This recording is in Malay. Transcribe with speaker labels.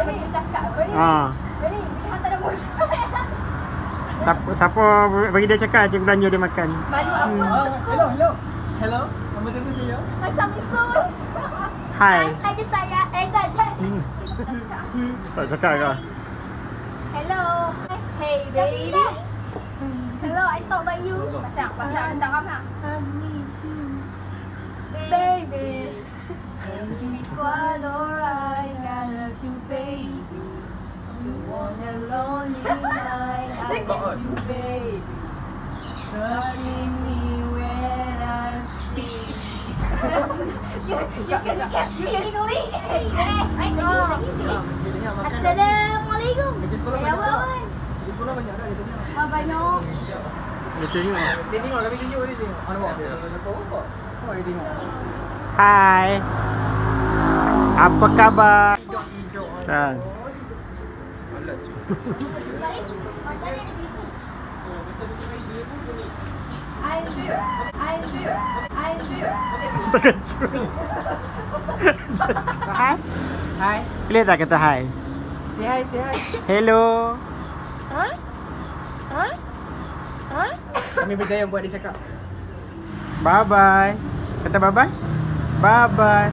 Speaker 1: bagi cakap apa ni? Ni hantar dah boleh.
Speaker 2: Siapa bagi dia cakap, cikgu belanja dia makan.
Speaker 1: Malu apa?
Speaker 3: Hello. Nama temu saya.
Speaker 1: Macam Isul.
Speaker 2: Hai.
Speaker 1: Saja saya. Saja.
Speaker 2: Tak cakap kau.
Speaker 1: Hello. Hey baby. Hello, I talk about you. Pasal tak ramai. Baby. It's quite alright. I love you, baby. You want a lonely night. I love you, baby. Trust in me when I speak. You can English. Assalamualaikum.
Speaker 3: Kerja sekolah
Speaker 1: Ya,
Speaker 3: banyak tak?
Speaker 1: Wan.
Speaker 3: Kerja sekolah banyak tak dia tanya?
Speaker 1: Banyak.
Speaker 2: Dia tengok.
Speaker 3: Dia tengok kami tunjuk dia tengok. Mana buat? Apa dia tengok?
Speaker 2: Hai. Apa khabar? Kan.
Speaker 1: Baik. Makan ada gitu.
Speaker 2: Takkan suruh. Hai.
Speaker 3: Hai.
Speaker 2: Boleh tak kata hai?
Speaker 3: Say hi, say hi.
Speaker 2: Hello.
Speaker 3: Kami percaya buat dia cakap.
Speaker 2: Bye bye. Kata bye bye. Bye bye.